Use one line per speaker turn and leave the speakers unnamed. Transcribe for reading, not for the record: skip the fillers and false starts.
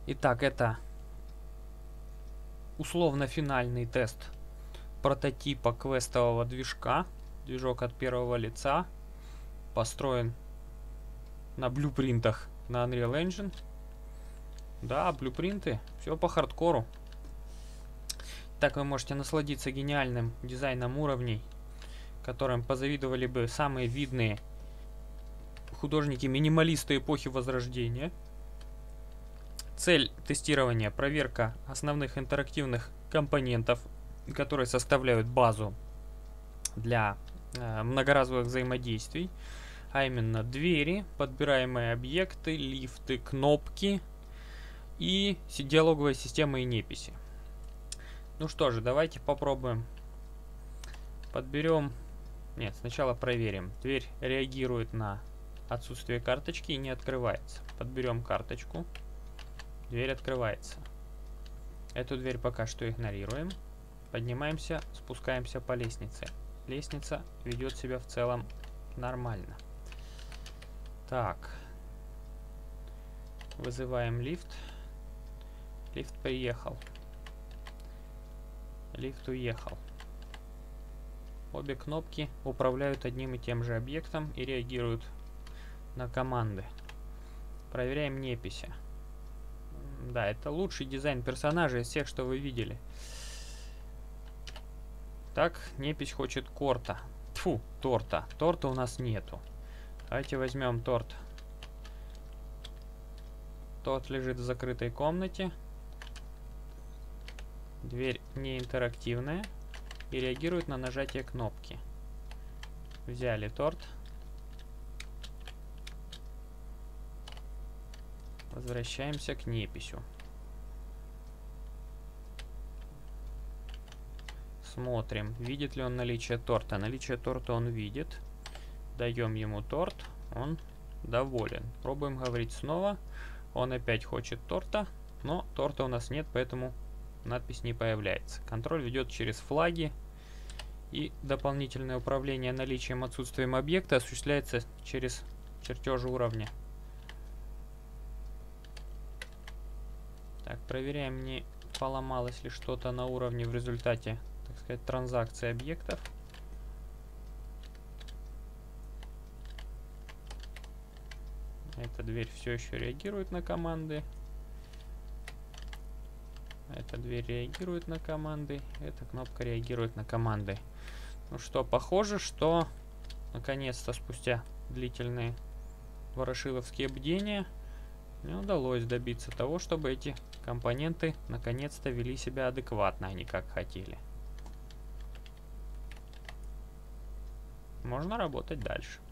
Итак, это условно-финальный тест прототипа квестового движка. Движок от первого лица. Построен на блюпринтах на Unreal Engine. Да, блюпринты. Все по хардкору. Так вы можете насладиться гениальным дизайном уровней, которым позавидовали бы самые видные художники-минималисты эпохи Возрождения. Цель тестирования — проверка основных интерактивных компонентов, которые составляют базу для многоразовых взаимодействий, а именно двери, подбираемые объекты, лифты, кнопки и диалоговая система и неписи. Ну что же, давайте попробуем. Подберем... Нет, сначала проверим. Дверь реагирует на отсутствие карточки и не открывается. Подберем карточку. Дверь открывается. Эту дверь пока что игнорируем. Поднимаемся, спускаемся по лестнице. Лестница ведет себя в целом нормально. Так. Вызываем лифт. Лифт приехал. Лифт уехал. Обе кнопки управляют одним и тем же объектом и реагируют на команды. Проверяем неписи. Да, это лучший дизайн персонажа из всех, что вы видели. Так, непись хочет корта. Тьфу, торта. Торта у нас нету. Давайте возьмем торт. Торт лежит в закрытой комнате. Дверь не интерактивная и реагирует на нажатие кнопки. Взяли торт. Возвращаемся к неписью. Смотрим, видит ли он наличие торта. Наличие торта он видит. Даем ему торт. Он доволен. Пробуем говорить снова. Он опять хочет торта, но торта у нас нет, поэтому надпись не появляется. Контроль ведет через флаги. И дополнительное управление наличием и отсутствием объекта осуществляется через чертежи уровня. Так, проверяем, не поломалось ли что-то на уровне в результате, так сказать, транзакции объектов. Эта дверь все еще реагирует на команды. Эта дверь реагирует на команды. Эта кнопка реагирует на команды. Ну что, похоже, что наконец-то спустя длительные ворошиловские бдения мне удалось добиться того, чтобы эти компоненты наконец-то вели себя адекватно, а не как хотели. Можно работать дальше.